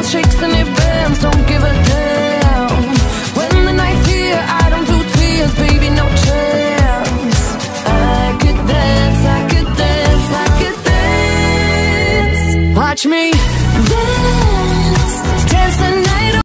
dance, shakes and it bends, don't give a damn. When the night's here, I don't do tears, baby, no chance. I could dance, I could dance, I could dance. Watch me dance, dance the